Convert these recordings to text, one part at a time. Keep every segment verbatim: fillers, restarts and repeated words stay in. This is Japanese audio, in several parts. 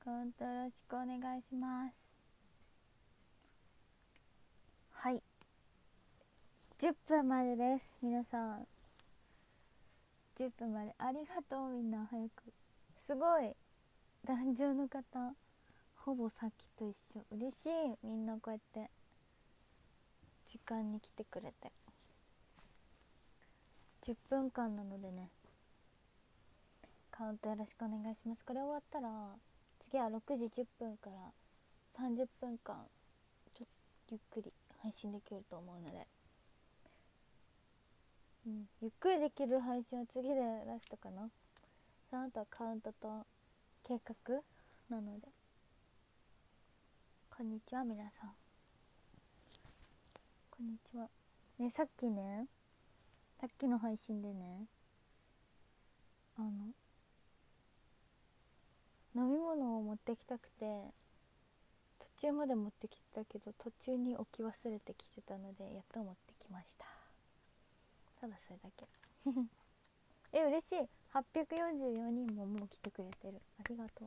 カウントよろしくお願いします。はい、じゅっぷんまでです。皆さんじゅっぷんまでありがとう。みんな早く。すごい壇上の方ほぼさっきと一緒。嬉しい。みんなこうやって時間に来てくれて。じゅっぷんかんなのでね、カウントよろしくお願いします。これ終わったら次はろくじじゅっぷんからさんじゅっぷんかんちょっとゆっくり配信できると思うので、うん、ゆっくりできる配信は次でラストかな。その後はカウントと計画なので。こんにちは皆さん、こんにちは。ね、さっきねさっきの配信でね、あの飲み物を持ってきたくて途中まで持ってきてたけど途中に置き忘れてきてたのでやっと持ってきました。ただそれだけえ、嬉しい。はっぴゃくよんじゅうよにんももう来てくれてる。ありがとう。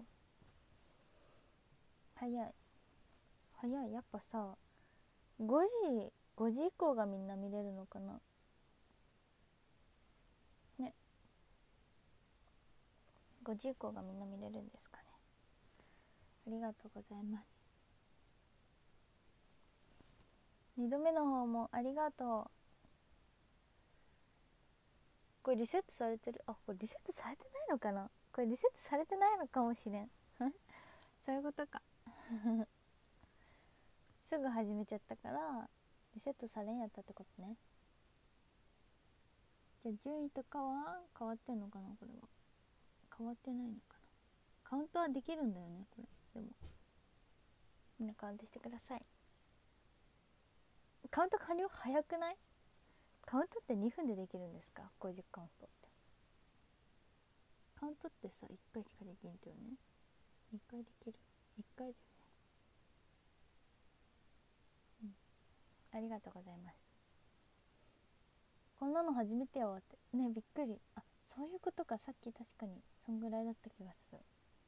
早い早い。やっぱさごじごじ以降がみんな見れるのかなね。ごじ以降がみんな見れるんですかね。ありがとうございます。にどめの方もありがとう。これリセットされてる。あ、これリセットされてないのかな。これリセットされてないのかもしれんそういうことかすぐ始めちゃったからリセットされんやったってことね。じゃあ順位とかは変わってんのかな。これは変わってないのかな。カウントはできるんだよねこれ。でもみんなカウントしてください。カウント完了早くない？カウントってにふんでできるんですか？ごじゅうカウントって。カウントってさいっかいしかできんとよね。にかいできる。いっかいだよね。うん、ありがとうございます。こんなの初めてやわってね。びっくり。あ、そういうことか。さっき確かにそんぐらいだった気がする。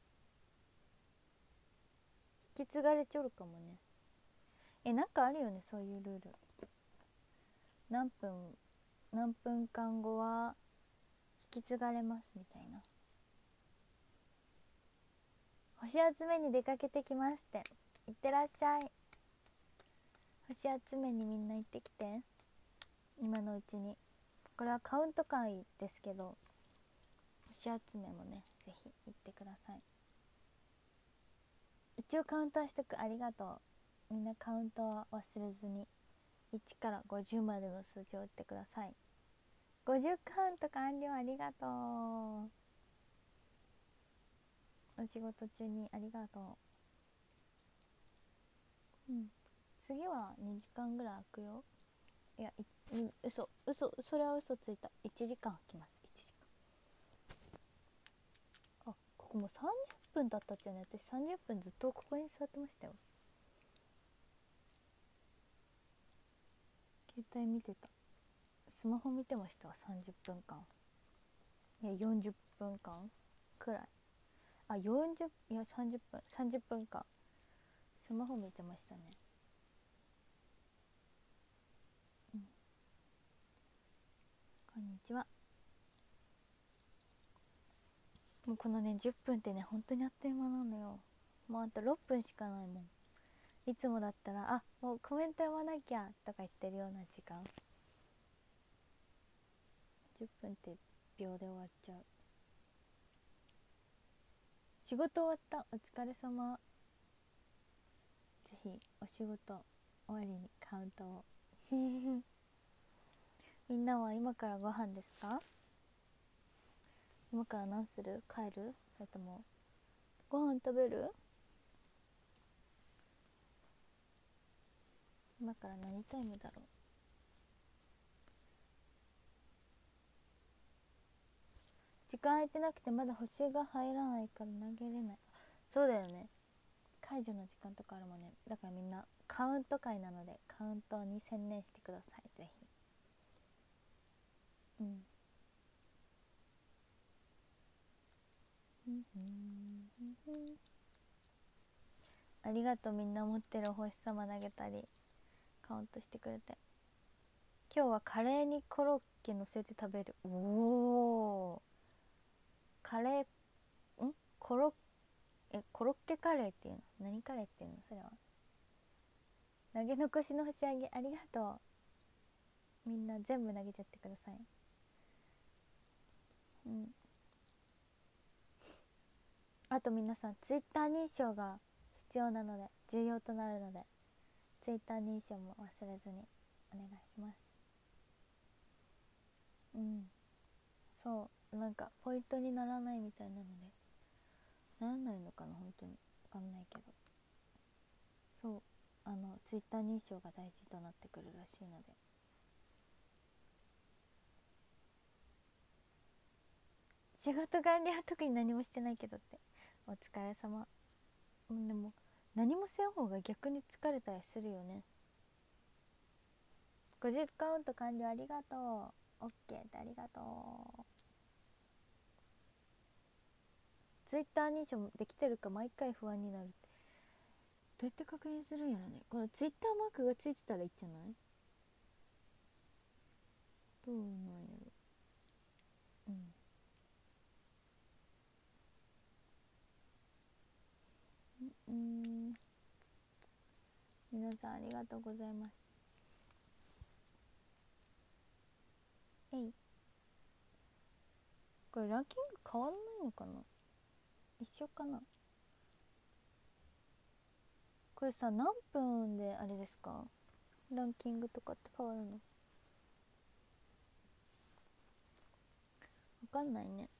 引き継がれちょるかもね。え、なんかあるよねそういうルール。何分何分間後は引き継がれますみたいな。星集めに出かけてきますって。いってらっしゃい。星集めにみんな行ってきて、今のうちに。これはカウント会ですけど星集めもねぜひ行ってください。一応カウントはしとく。ありがとう。みんなカウントは忘れずにいちからごじゅうまでの数字を打ってください。ごじゅうカウント完了。ありがとう。お仕事中にありがとう。うん、次はにじかんぐらい空くよ。いや、い、う、嘘嘘それは嘘ついた。いちじかん空きます。いちじかん。あ、ここもうさんじゅっぷん経ったっちゃうね。私さんじゅっぷんずっとここに座ってましたよ。携帯見てた。スマホ見てましたわ。さんじゅっぷんかん。いやよんじゅっぷんかんくらい。あ、よんじゅう、いやさんじゅっぷん、さんじゅっぷんかんスマホ見てましたね。うん、こんにちは。もうこのねじゅっぷんってね本当にあっという間なのよ。もうあとろっぷんしかないもん。いつもだったらあもうコメント読まなきゃとか言ってるような時間、じゅっぷんって秒で終わっちゃう。仕事終わった。お疲れ様。ぜひお仕事終わりにカウントをみんなは今からご飯ですか？今から何する？帰る？それともご飯食べる？今から何タイムだろう。時間空いてなくてまだ星が入らないから投げれない。そうだよね、解除の時間とかあるもんね。だからみんなカウント会なのでカウントに専念してください。ぜひ。うん。 ありがとう。みんな持ってるお星様投げたりカウントしてくれて。今日はカレーにコロッケ乗せて食べる。おお、カレーんコロえコロッケカレーっていうの？何カレーっていうのそれは？投げ残しの星あげありがとう。みんな全部投げちゃってください。うん。あと皆さんツイッター認証が必要なので、重要となるので、ツイッター認証も忘れずにお願いします。うん、そうなんかポイントにならないみたいなので、ならないのかな、本当に分かんないけど、そうあのツイッター認証が大事となってくるらしいので。仕事管理は特に何もしてないけどって、お疲れ様。うん、でも何もせん方が逆に疲れたりするよね。ごじゅうカウント完了ありがとう。 OK ってありがとう。ツイッター認証できてるか毎回不安になるって、どうやって確認するんやろね。このツイッターマークがついてたらいいんじゃない？どうなんやろ。うんうん皆さんありがとうございます。えい、これランキング変わらないのかな、一緒かな。これさ何分であれですか、ランキングとかって変わるの？わかんないね。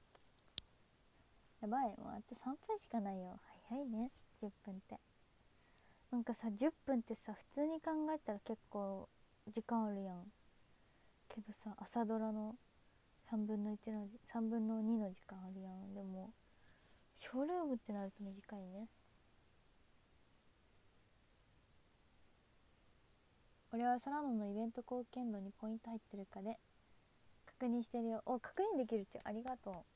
やばい、もうあとさんぷんしかないよ。早いね、じゅっぷんって。なんかさじゅっぷんってさ普通に考えたら結構時間あるやんけどさ、朝ドラのさんぶんのいちのさんぶんのにの時間あるやん。でもショールームってなると短いね。俺は空野のイベント貢献度にポイント入ってるかで確認してるよ。お、確認できるっちゃありがと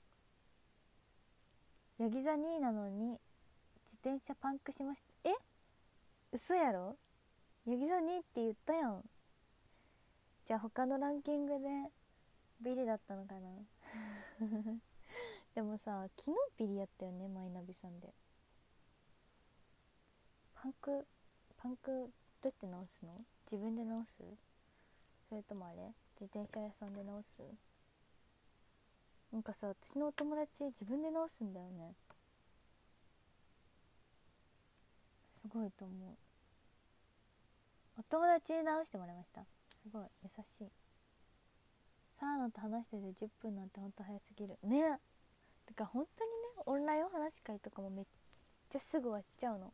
う。ヤギ座にいなのに自転車パンクしました。え、嘘やろ。ヤギ座にって言ったやん。じゃあ他のランキングでビリだったのかなでもさ昨日ビリやったよね、マイナビさんで。パンクパンクどうやって直すの？自分で直す？それともあれ自転車屋さんで直す？なんかさ私のお友達自分で直すんだよね。すごいと思う。お友達に直してもらいました。すごい優しい。サーナと話しててじゅっぷんなんてほんと早すぎるね。だから本当にね、オンラインお話し会とかもめっちゃすぐ終わっちゃうの。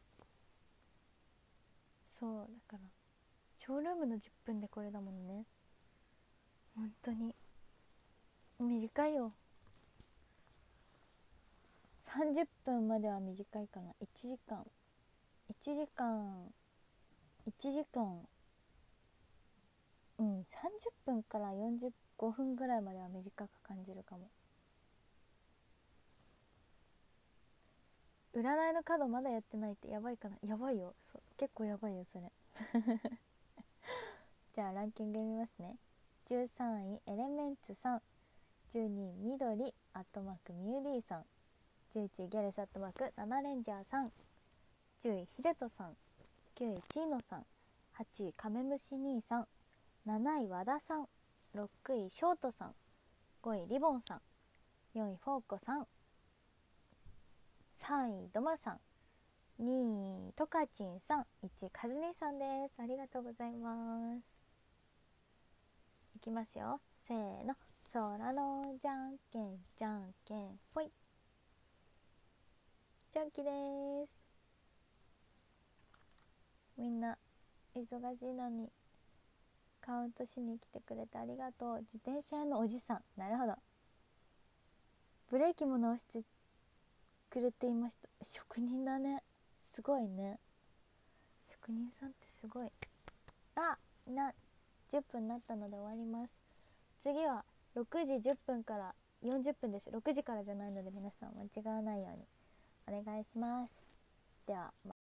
そうだからショールームのじゅっぷんでこれだもんね。本当に短いよ。さんじゅっぷんまでは短いかな。いちじかんいちじかんいちじかんうん、さんじゅっぷんからよんじゅうごふんぐらいまでは短く感じるかも。占いの角まだやってないってやばいかな。やばいよ、そう結構やばいよそれじゃあランキング見ますね。じゅうさんいエレメンツさん、じゅうにい緑アットマークミューディーさん、じゅういちいギャレスアットマークナナレンジャーさん、じゅういヒデトさん、きゅういチーノさん、はちいカメムシ兄さん、なない和田さん、ろくいショートさん、ごいリボンさん、よんいフォーコさん、さんいドマさん、にいトカチンさん、いちいカズネさんです。ありがとうございます。いきますよ、せーの。空のじゃんけんじゃんけんぽい。ジャンキです。みんな忙しいのにカウントしに来てくれてありがとう。自転車屋のおじさん、なるほど。ブレーキも直してくれていました。職人だね、すごいね。職人さんってすごい。あ、なじゅっぷんになったので終わります。次はろくじじゅっぷんからよんじゅっぷんです。ろくじからじゃないので皆さん間違わないようにお願いします。 では